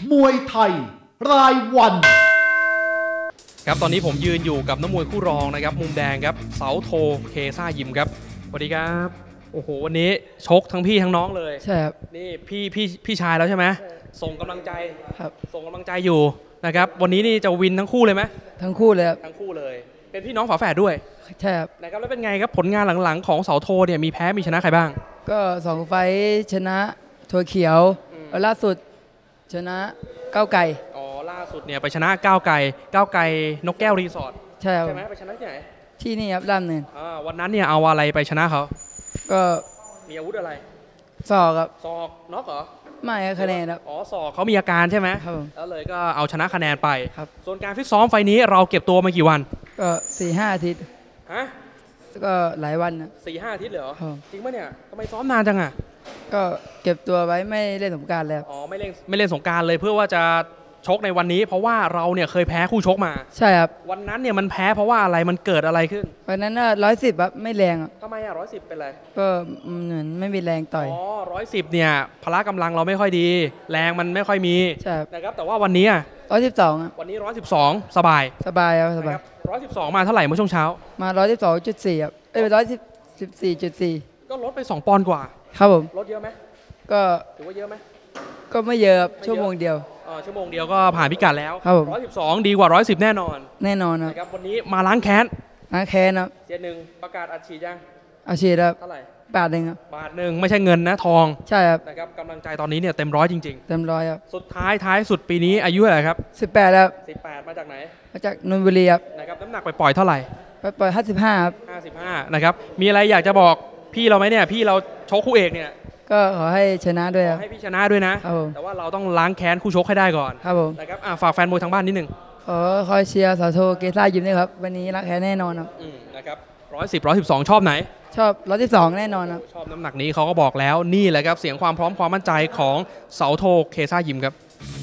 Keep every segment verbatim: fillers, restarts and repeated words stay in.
มวยไทยรายวันครับตอนนี้ผมยืนอยู่กับนักมวยคู่รองนะครับมุมแดงครับเสาโทเคซ่ายิมครับสวัสดีครับโอ้โหวันนี้ชกทั้งพี่ทั้งน้องเลยใช่ครับนี่พี่พี่พี่ชายแล้วใช่ไหมส่งกำลังใจครับส่งกำลังใจอยู่นะครับวันนี้นี่จะวินทั้งคู่เลยไหมทั้งคู่เลยครับทั้งคู่เลยเป็นพี่น้องฝาแฝดด้วยใช่ครับนะครับแล้วเป็นไงครับผลงานหลังๆของเสาโทเนี่ยมีแพ้มีชนะใครบ้างก็สองไฟชนะถั่วเขียวล่าสุดชนะก้าวไก่อ๋อล่าสุดเนี่ยไปชนะก้าวไก่ก้าวไก่นกแก้วรีสอร์ทใช่ใช่ไหมไปชนะที่ไหนที่นี่ครับด้านหนึ่งวันนั้นเนี่ยเอาอะไรไปชนะเขาก็มีอาวุธอะไรศอกครับศอกน็อกเหรอไม่คะแนนครับอ๋อศอกเขามีอาการใช่ไหมครับแล้วเลยก็เอาชนะคะแนนไปครับส่วนการฟิตซ้อมไฟนี้เราเก็บตัวมากี่วันก็สี่ห้าอาทิตย์ฮะก็หลายวันนะสี่ห้าอาทิตย์เหรอจริงปะเนี่ยทำไมซ้อมนานจังอ่ะก็เก็บตัวไว้ไม่เล่นสงกรานต์แล้วอ๋อไม่เล่นไม่เล่นสงกรานต์เลยเพื่อว่าจะชกในวันนี้เพราะว่าเราเนี่ยเคยแพ้คู่ชกมาใช่ครับวันนั้นเนี่ยมันแพ้เพราะว่าอะไรมันเกิดอะไรขึ้นวันนั้นน่ะร้อยสิบแบบไม่แรงอ่ะทำไมอ่ะร้อยสิบเป็นไรก็เหมือนไม่มีแรงต่อยอ๋อร้อยสิบเนี่ยพละกำลังเราไม่ค่อยดีแรงมันไม่ค่อยมีใช่นะครับแต่ว่าวันนี้ร้อยสิบสองวันนี้ร้อยสิบสองสบายสบายครับสบายร้อยสิบสองมาเท่าไหร่เมื่อช่วงเช้ามาร้อยสิบสองจุดสี่ครับเอ้ยร้อยสิบสิบสี่จุดสี่ก็ลดไปสองปอนด์กว่าครับผมลดเยอะไหมก็ถือว่าเยอะไหมก็ไม่เยอะครับชั่วโมงเดียวอ๋อชั่วโมงเดียวก็ผ่านพิกัดแล้วครับผมร้อยสิบสองดีกว่าร้อยสิบแน่นอนแน่นอนครับวันนี้มาล้างแค้นล้างแค้นครับเจ็ดหนึ่งประกาศอัดฉีดยังอัดฉีดครับเท่าไหร่บาทหนึ่งครับบาทหนึ่งไม่ใช่เงินนะทองใช่ครับนะครับกำลังใจตอนนี้เนี่ยเต็มร้อยจริงๆเต็มร้อยครับสุดท้ายท้ายสุดปีนี้อายุเท่าไหร่ครับสิบแปดแล้วสิบแปดมาจากไหนมาจากนนทบุรีครับนะครับน้ำหนักไปปล่อยเท่าไหร่ไปปล่อยห้าสิบห้าครับห้าสิบห้านะครับมีอะไรอยากจะบอกพี่เราไหมเนี่ยพี่เราชกคู่เอกเนี่ยก็ขอให้ชนะด้วยครับให้พี่ชนะด้วยนะแต่ว่าเราต้องล้างแค้นคู่ชกให้ได้ก่อนครับผมนะครับฝากแฟนมวยทางบ้านนิดนึงขอคอยเชียร์สาวโทเกซ่ายิมด้วยครับวันนี้ล้างแค้นแน่นอนครับนะครับร้อยสิบร้อยสิบสองชอบไหนชอบร้อยสิบสองแน่นอนครับชอบน้ำหนักนี้เขาก็บอกแล้วนี่แหละครับเสียงความพร้อมความมั่นใจของเสาโทเคซ่ายิมครับ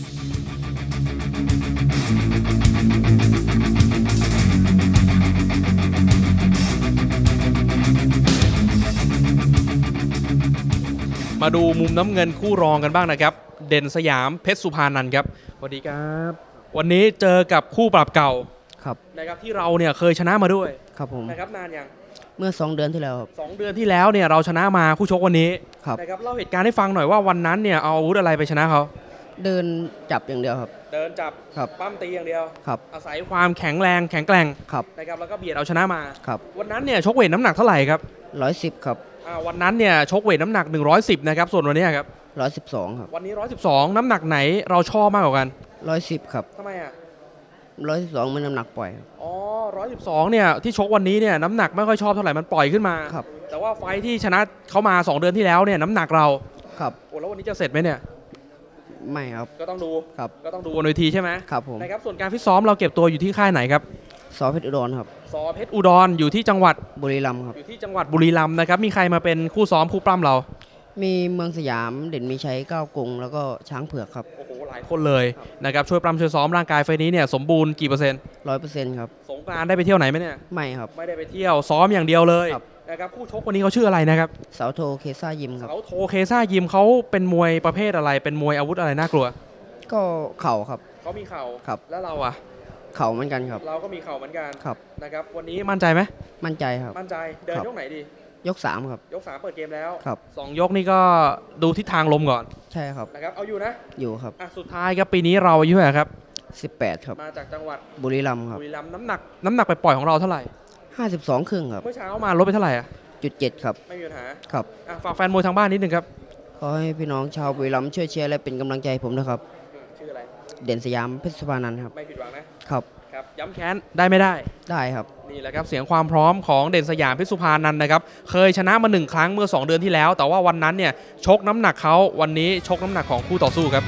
มาดูมุมน้ำเงินคู่รองกันบ้างนะครับเด่นสยามเพชรสุภานันท์ครับสวัสดีครับวันนี้เจอกับคู่ปรับเก่าครับนะครับที่เราเนี่ยเคยชนะมาด้วยครับผมนะครับนานยังเมื่อสองเดือนที่แล้วครับสองเดือนที่แล้วเนี่ยเราชนะมาคู่ชกวันนี้ครับนะครับเล่าเหตุการณ์ให้ฟังหน่อยว่าวันนั้นเนี่ยเอาอาวุธอะไรไปชนะเขาเดินจับอย่างเดียวครับเดินจับครับปั้มตีอย่างเดียวครับอาศัยความแข็งแรงแข็งแกร่งครับนะครับแล้วก็เบียดเอาชนะมาครับวันนั้นเนี่ยชกเวทน้ำหนักเท่าไหร่ครับร้อยสิบครับวันนั้นเนี่ยชกเวทน้ำหนักหนึ่งร้อยสิบนะครับส่วนวันนี้ครับร้อยสิบสองครับวันนี้ร้อยสิบสองน้ำหนักไหนเราชอบมากกว่ากันร้อยสิบครับทำไมอ่ะร้อยสิบสองมันน้ำหนักปล่อยอ๋อร้อยสิบสองเนี่ยที่ชกวันนี้เนี่ยน้ำหนักไม่ค่อยชอบเท่าไหร่มันปล่อยขึ้นมาครับแต่ว่าไฟที่ชนะเขามาสองเดือนที่แล้วเนี่ยน้ำหนักเราครับโอ้แล้ววันนี้จะเสร็จไหมเนี่ยไม่ครับก็ต้องดูครับก็ต้องดูบนเวทีใช่ไหมครับผมนะครับส่วนการฟิตซ้อมเราเก็บตัวอยู่ที่ค่ายไหนครับสอเพชรอุดรครับสอเพชรอุดรอยู่ที่จังหวัดบุรีรัมย์ครับอยู่ที่จังหวัดบุรีรัมย์นะครับมีใครมาเป็นคู่ซ้อมคู่ปล้ำเรามีเมืองสยามเด่นมีชัยก้าวกงแล้วก็ช้างเผือกครับโอ้โหหลายคนเลยนะครับช่วยปล้ำช่วยซ้อมร่างกายไฟนี้เนี่ยสมบูรณ์กี่เปอร์เซ็นต์ร้อยเปอร์เซ็นต์ครับสงกรานต์ได้ไปเที่ยวไหนไหมเนี่ยไม่ครับไม่ได้ไปเที่ยวซ้อมอย่างเดียวเลยนะครับคู่ชกวันนี้เขาชื่ออะไรนะครับเสาโทเคซ่ายิมครับเสาโทเคซ่ายิมเขาเป็นมวยประเภทอะไรเป็นมวยอาวุธอะไรน่ากลัวก็เข่าครับเขามีเข่าครับแล้วเราอะเข่าเหมือนกันครับเราก็มีเข่าเหมือนกันครับนะครับวันนี้มั่นใจไหมมั่นใจครับมั่นใจเดินยกไหนดียกสามครับยกสามเปิดเกมแล้วครับสองยกนี่ก็ดูทิศทางลมก่อนใช่ครับนะครับเอาอยู่นะอยู่ครับอ่ะสุดท้ายครับปีนี้เราอายุเท่าไหร่ครับสิบแปดครับมาจากจังหวัดบุรีรัมย์ครับบุรีรัมย์น้ำหนักน้ำหนักไปปล่อยของเราเท่าไหร่ห้าสิบสองครึ่งครับเมื่อเช้ามาลดไปเท่าไหร่อ่ะจุดเจ็ดครับไม่มีปัญหาครับอ่ะฝากแฟนมวยทางบ้านนิดนึงครับขอให้พี่น้องชาวบุรีรัมย์ช่วยเชียร์และเป็นกำลังใจผมนะครับชื่ออะไรเด่นสยามเพชรสุภานันท์ครับไม่ผิดหวังนะครับครับย้ำแค้นได้ไม่ได้ได้ครับนี่แหละครับเสียงความพร้อมของเด่นสยามเพชรสุภานันท์นะครับเคยชนะมาหนึ่งครั้งเมื่อสองเดือนที่แล้วแต่ว่าวันนั้นเนี่ยชกน้ำหนักเขาวันนี้ชกน้ำหนักของคู่ต่อสู้ครับ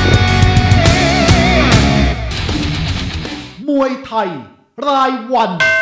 มวยไทยรายวัน